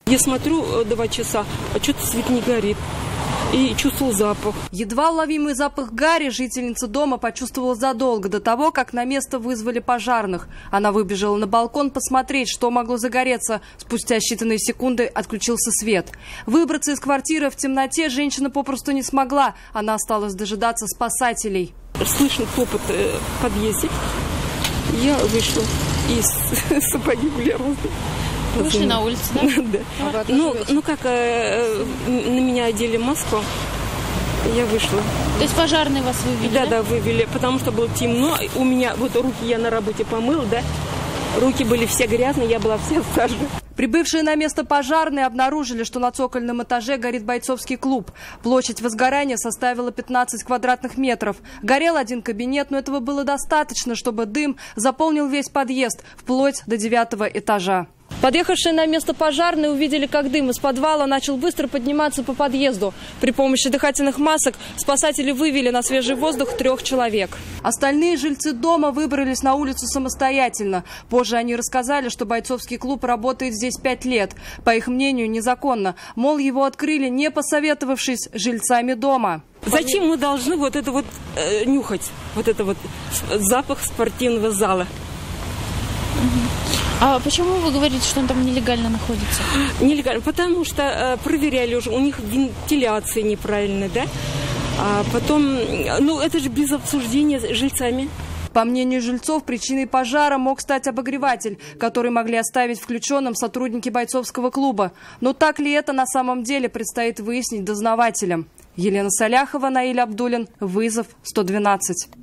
Я смотрю 2 часа, а что-то свет не горит. И чувствовал запах. Едва уловимый запах гари жительница дома почувствовала задолго до того, как на место вызвали пожарных. Она выбежала на балкон посмотреть, что могло загореться. Спустя считанные секунды отключился свет. Выбраться из квартиры в темноте женщина попросту не смогла. Она осталась дожидаться спасателей. Слышно хлопот в подъезде. Я вышла, и сапоги были розовые. Вышли на улицу, да? Да. Ну как, на меня одели маску, я вышла. То есть пожарные вас вывели? Да, вывели, потому что было темно. У меня вот руки я на работе помыла, да? Руки были все грязные, я была вся в саже. Прибывшие на место пожарные обнаружили, что на цокольном этаже горит бойцовский клуб. Площадь возгорания составила 15 квадратных метров. Горел один кабинет, но этого было достаточно, чтобы дым заполнил весь подъезд, вплоть до 9-го этажа. Подъехавшие на место пожарные увидели, как дым из подвала начал быстро подниматься по подъезду. При помощи дыхательных масок спасатели вывели на свежий воздух 3 человек. Остальные жильцы дома выбрались на улицу самостоятельно. Позже они рассказали, что бойцовский клуб работает здесь 5 лет. По их мнению, незаконно. Мол, его открыли, не посоветовавшись с жильцами дома. Зачем мы должны вот это вот нюхать? Вот это вот запах спортивного зала. А почему вы говорите, что он там нелегально находится? Нелегально, потому что проверяли уже, у них вентиляция неправильная, да? А потом, ну это же без обсуждения с жильцами. По мнению жильцов, причиной пожара мог стать обогреватель, который могли оставить включенным сотрудники бойцовского клуба. Но так ли это на самом деле, предстоит выяснить дознавателям. Елена Саляхова, Наиль Абдулин, вызов 112.